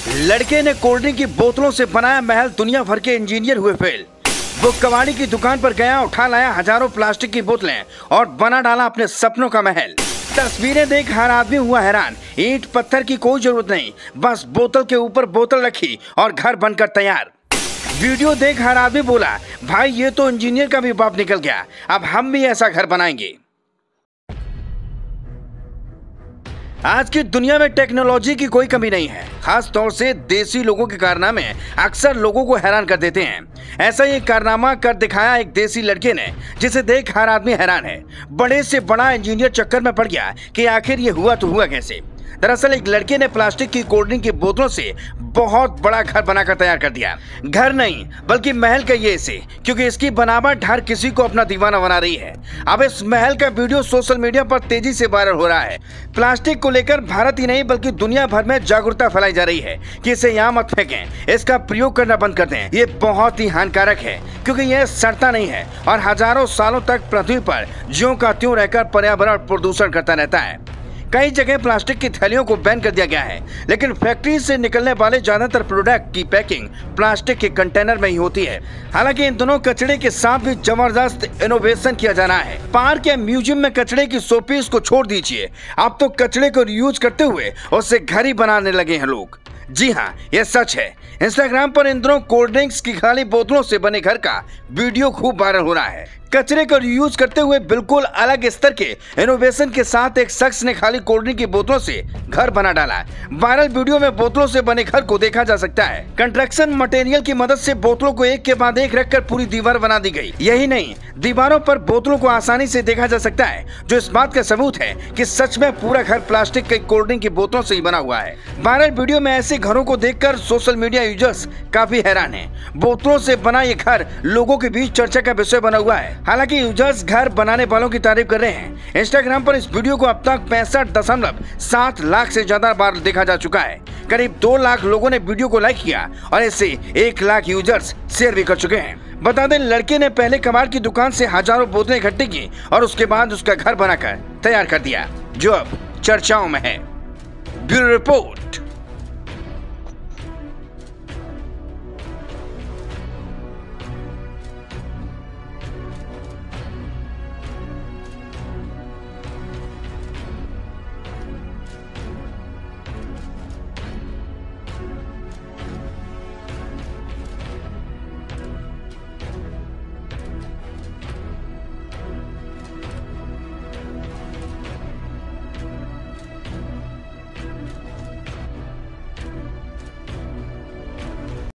लड़के ने cold drink की बोतलों से बनाया महल, दुनिया भर के इंजीनियर हुए फेल। वो कबाड़ी की दुकान पर गया, उठा लाया हजारों प्लास्टिक की बोतलें और बना डाला अपने सपनों का महल। तस्वीरें देख हर आदमी हुआ हैरान। ईंट पत्थर की कोई जरूरत नहीं, बस बोतल के ऊपर बोतल रखी और घर बनकर तैयार। वीडियो देख हर आदमी बोला, भाई ये तो इंजीनियर का भी बाप निकल गया, अब हम भी ऐसा घर बनाएंगे। आज की दुनिया में टेक्नोलॉजी की कोई कमी नहीं है, खास तौर से देसी लोगों के कारनामे अक्सर लोगों को हैरान कर देते हैं। ऐसा ही कारनामा कर दिखाया एक देसी लड़के ने, जिसे देख हर आदमी हैरान है। बड़े से बड़ा इंजीनियर चक्कर में पड़ गया कि आखिर ये हुआ तो हुआ कैसे। दरअसल एक लड़के ने प्लास्टिक की कोल्ड ड्रिंक की बोतलों से बहुत बड़ा घर बनाकर तैयार कर दिया। घर नहीं बल्कि महल कहिए इसे, क्योंकि इसकी बनावट हर किसी को अपना दीवाना बना रही है। अब इस महल का वीडियो सोशल मीडिया पर तेजी से वायरल हो रहा है। प्लास्टिक को लेकर भारत ही नहीं बल्कि दुनिया भर में जागरूकता फैलाई जा रही है कि इसे यहाँ मत फेंकें, इसका प्रयोग करना बंद कर दें। ये बहुत ही हानिकारक है क्योंकि यह सड़ता नहीं है और हजारों सालों तक पृथ्वी पर ज्यों का त्यों रहकर पर्यावरण प्रदूषण करता रहता है। कई जगह प्लास्टिक की थैलियों को बैन कर दिया गया है, लेकिन फैक्ट्री से निकलने वाले ज्यादातर प्रोडक्ट की पैकिंग प्लास्टिक के कंटेनर में ही होती है। हालांकि इन दोनों कचरे के साथ भी जबरदस्त इनोवेशन किया जाना है। पार्क या म्यूजियम में कचरे की शोपीस को छोड़ दीजिए, अब तो कचरे को रीयूज करते हुए उससे घर ही बनाने लगे हैं लोग। जी हाँ, यह सच है। इंस्टाग्राम पर इन दिनों कोल्ड ड्रिंक्स की खाली बोतलों से बने घर का वीडियो खूब वायरल हो रहा है। कचरे को रीयूज करते हुए बिल्कुल अलग स्तर के इनोवेशन के साथ एक शख्स ने खाली कोल्ड ड्रिंक की बोतलों से घर बना डाला। वायरल वीडियो में बोतलों से बने घर को देखा जा सकता है। कंस्ट्रक्शन मटेरियल की मदद से बोतलों को एक के बाद एक रखकर पूरी दीवार बना दी गई। यही नहीं, दीवारों पर बोतलों को आसानी से देखा जा सकता है, जो इस बात का सबूत है कि सच में पूरा घर प्लास्टिक के कोल्ड ड्रिंक की बोतलों से ही बना हुआ है। वायरल वीडियो में ऐसे घरों को देखकर सोशल मीडिया यूजर्स काफी हैरान हैं। बोतलों से बना ये घर लोगों के बीच चर्चा का विषय बना हुआ है। हालांकि यूजर्स घर बनाने वालों की तारीफ कर रहे हैं। इंस्टाग्राम पर इस वीडियो को अब तक 65.7 लाख से ज्यादा बार देखा जा चुका है। करीब 2 लाख लोगों ने वीडियो को लाइक किया और इसे 1 लाख यूजर्स शेयर भी कर चुके हैं। बता दें, लड़के ने पहले कबाड़ की दुकान से हजारों बोतलें इकट्ठी की और उसके बाद उसका घर बनाकर तैयार कर दिया, जो अब चर्चाओं में है। Bureau report.